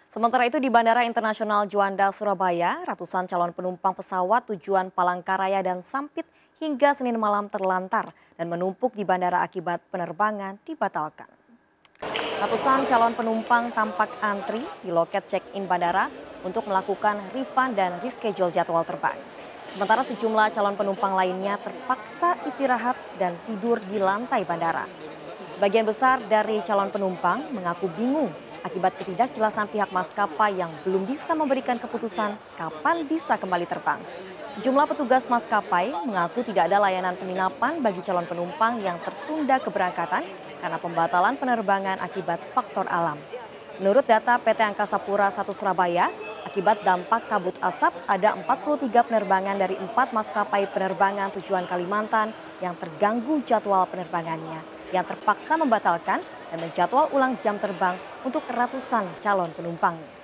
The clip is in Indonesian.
Sementara itu di Bandara Internasional Juanda, Surabaya, ratusan calon penumpang pesawat tujuan Palangkaraya dan Sampit hingga Senin malam terlantar dan menumpuk di bandara akibat penerbangan dibatalkan. Ratusan calon penumpang tampak antri di loket check-in bandara untuk melakukan refund dan reschedule jadwal terbang. Sementara sejumlah calon penumpang lainnya terpaksa istirahat dan tidur di lantai bandara. Sebagian besar dari calon penumpang mengaku bingung akibat ketidakjelasan pihak maskapai yang belum bisa memberikan keputusan kapan bisa kembali terbang. Sejumlah petugas maskapai mengaku tidak ada layanan penginapan bagi calon penumpang yang tertunda keberangkatan karena pembatalan penerbangan akibat faktor alam. Menurut data PT Angkasa Pura I Surabaya, akibat dampak kabut asap ada 43 penerbangan dari 4 maskapai penerbangan tujuan Kalimantan yang terganggu jadwal penerbangannya, yang terpaksa membatalkan dan menjadwal ulang jam terbang untuk ratusan calon penumpangnya.